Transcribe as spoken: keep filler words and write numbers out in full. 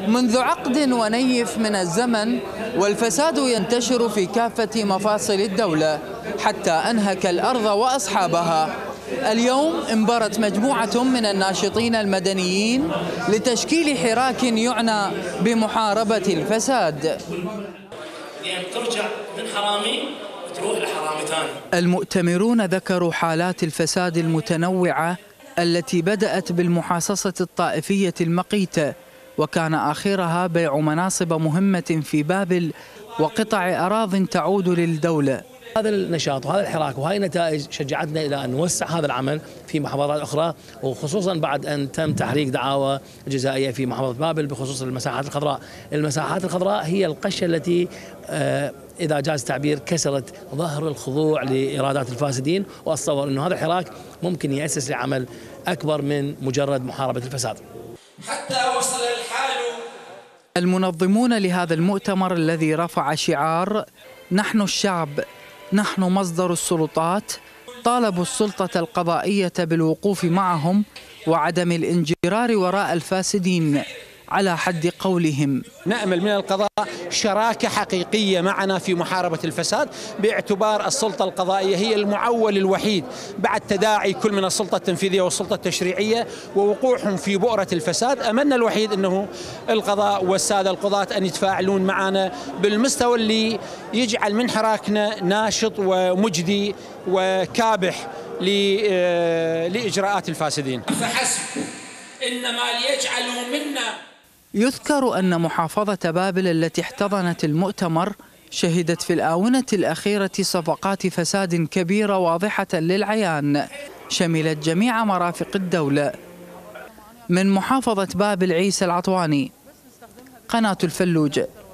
منذ عقد ونيف من الزمن والفساد ينتشر في كافة مفاصل الدولة حتى أنهك الأرض وأصحابها. اليوم انبرت مجموعة من الناشطين المدنيين لتشكيل حراك يعنى بمحاربة الفساد. يعني ترجع من حرامي وتروح لحرامي ثاني. المؤتمرون ذكروا حالات الفساد المتنوعة التي بدأت بالمحاصصة الطائفية المقيتة، وكان آخرها بيع مناصب مهمة في بابل وقطع أراضٍ تعود للدولة. هذا النشاط وهذا الحراك وهذه النتائج شجعتنا إلى أن نوسع هذا العمل في محافظات أخرى، وخصوصا بعد أن تم تحريك دعاوى جزائية في محافظة بابل بخصوص المساحات الخضراء. المساحات الخضراء هي القشة التي إذا جاز التعبير كسرت ظهر الخضوع لإرادات الفاسدين، وأتصور أن هذا الحراك ممكن يأسس لعمل أكبر من مجرد محاربة الفساد. حتى وصل الحال. المنظمون لهذا المؤتمر الذي رفع شعار نحن الشعب نحن مصدر السلطات طالبوا السلطة القضائية بالوقوف معهم وعدم الانجرار وراء الفاسدين. على حد قولهم: نأمل من القضاء شراكة حقيقية معنا في محاربة الفساد، باعتبار السلطة القضائية هي المعول الوحيد بعد تداعي كل من السلطة التنفيذية والسلطة التشريعية ووقوعهم في بؤرة الفساد. أملنا الوحيد أنه القضاء والسادة القضاة أن يتفاعلون معنا بالمستوى اللي يجعل من حراكنا ناشط ومجدي وكابح لإجراءات الفاسدين. فحسب إنما ليجعلوا منا. يذكر أن محافظة بابل التي احتضنت المؤتمر شهدت في الآونة الأخيرة صفقات فساد كبيرة واضحة للعيان شملت جميع مرافق الدولة. من محافظة بابل عيسى العطواني، قناة الفلوج.